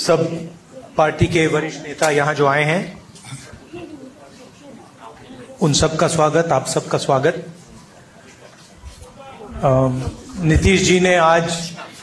सब पार्टी के वरिष्ठ नेता यहाँ जो आए हैं, उन सबका स्वागत, आप सबका स्वागत। नीतीश जी ने आज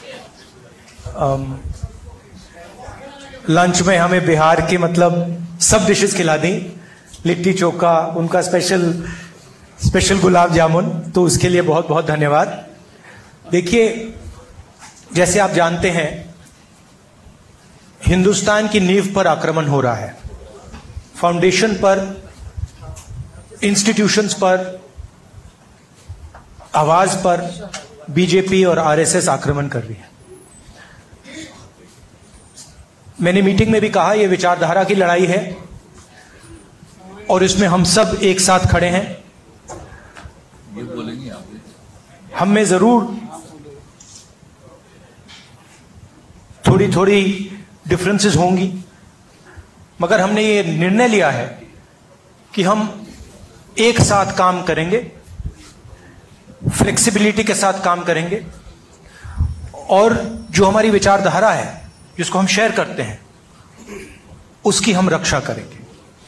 लंच में हमें बिहार की सब डिशेस खिला दी। लिट्टी चोखा, उनका स्पेशल गुलाब जामुन, तो उसके लिए बहुत बहुत धन्यवाद। देखिए, जैसे आप जानते हैं, हिंदुस्तान की नींव पर आक्रमण हो रहा है। फाउंडेशन पर, इंस्टीट्यूशंस पर, आवाज पर बीजेपी और आरएसएस आक्रमण कर रही है। मैंने मीटिंग में भी कहा, यह विचारधारा की लड़ाई है और इसमें हम सब एक साथ खड़े हैं। हम में जरूर थोड़ी थोड़ी डिफरेंसेस होंगी, मगर हमने ये निर्णय लिया है कि हम एक साथ काम करेंगे, फ्लेक्सिबिलिटी के साथ काम करेंगे और जो हमारी विचारधारा है, जिसको हम शेयर करते हैं, उसकी हम रक्षा करेंगे।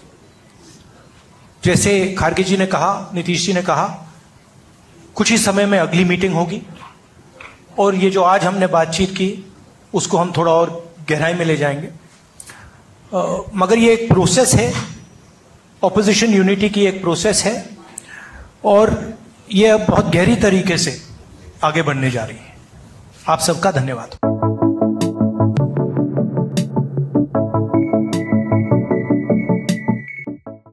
जैसे खारगे जी ने कहा, नीतीश जी ने कहा, कुछ ही समय में अगली मीटिंग होगी और ये जो आज हमने बातचीत की उसको हम थोड़ा और गहराई में ले जाएंगे। मगर ये एक प्रोसेस है, ऑपोजिशन यूनिटी की एक प्रोसेस है और ये अब बहुत गहरी तरीके से आगे बढ़ने जा रही है। आप सबका धन्यवाद।